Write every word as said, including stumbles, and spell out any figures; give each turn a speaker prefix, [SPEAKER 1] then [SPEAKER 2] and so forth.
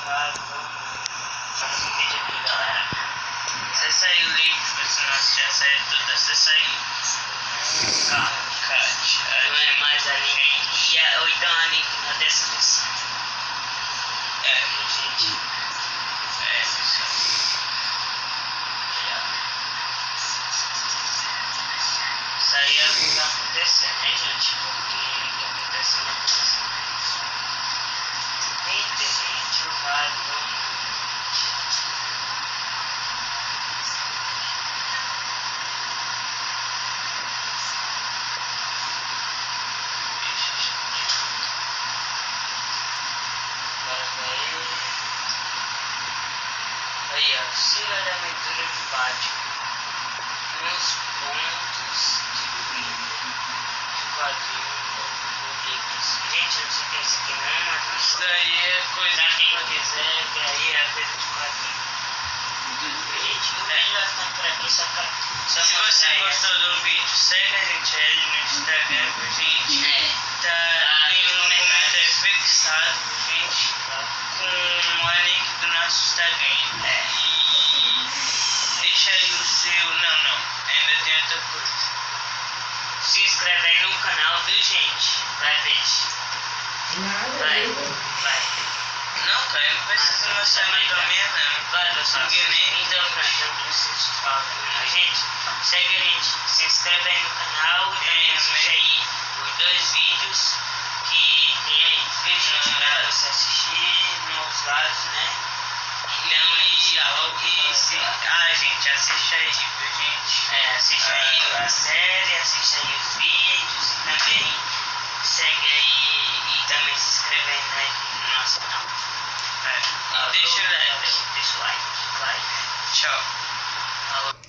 [SPEAKER 1] Faz um vídeo aqui, galera. Você saiu livre, se nós já saiu tudo, você saiu. Ah, cut. Não é mais a link. E a, ou então a link na descrição. É, gente. É, pessoal. Isso aí é o que tá acontecendo, né, gente? Porque o que aconteceu não aconteceu. Eita, gente, o vago. Aí, auxílio da leitura de Batman nos pontos de venda de quadrinho ou livros. Gente, eu não sei o que é isso aqui não, mas isso daí é coisa pra quem quiser ver aí a coisa de quadrinho. Gente, o vídeo vai ficando por aqui só pra só se você gostou do vídeo, segue a gente aí no Instagram, gente. É. Tá, ah, tem um comentário fixado, gente, com o link do nosso Instagram. É. E deixa aí o seu. Não, não, ainda tem outra coisa. Se inscreve aí no canal, viu, gente? Vai, deixa. Vai, vai. Não, cara, não precisa mostrar mais ou menos, não. Vai, pessoal. Então, pronto, não preciso falar também. Gente, segue a gente, se inscreve aí no canal e também assiste aí os dois vídeos que tem aí, viu, gente? Pra você assistir nos vários, né? Então, e, e se, ah, gente, assiste aí, viu, gente? É, assiste aí a série, assiste aí os vídeos e também segue aí e também se inscreve aí né, no nosso canal. É, deixa o like, deixa o like, like. Tchau. Falou.